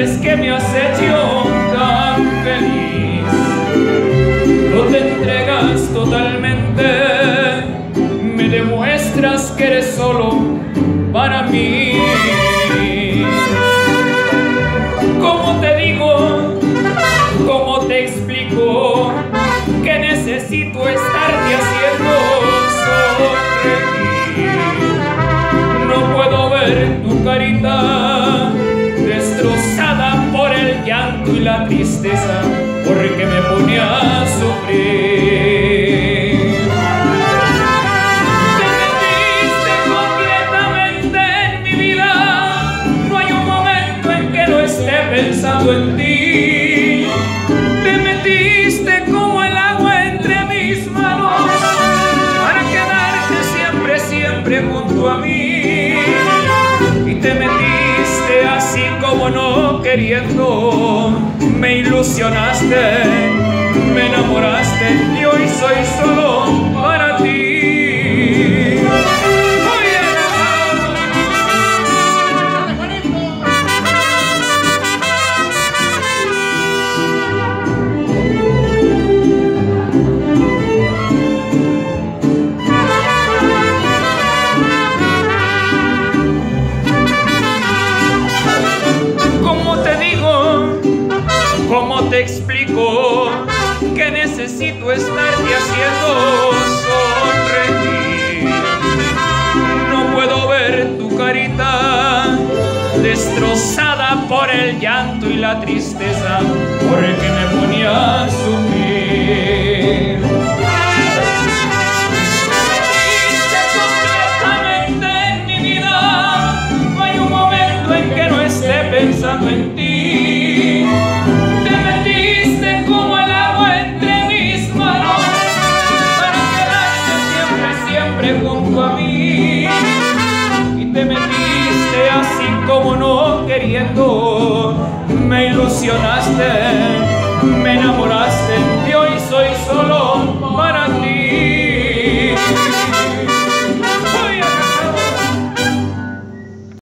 dices que me has hecho tan feliz, no te entregas totalmente, me demuestras que eres solo para mí. ¿Cómo te digo? ¿Cómo te explico que necesito estarte haciendo sonreír? No puedo ver tu carita destrozada por el llanto y la tristeza, porque me pone a sufrir. Te metiste completamente en mi vida, no hay un momento en que no esté pensando en ti. Te metiste como el agua entre mis manos para quedarte siempre, siempre junto a mí. Y te metiste así como no queriendo, me ilusionaste, me enamoraste y hoy soy solo para ti. ¿Cómo te explico que necesito estarte haciendo sonreír? No puedo ver tu carita destrozada por el llanto y la tristeza, porque me ponía a sufrir. Te completamente en mi vida, no hay un momento en que no esté pensando en ti. Junto a mí, y te metiste así como no queriendo, me ilusionaste, me enamoraste.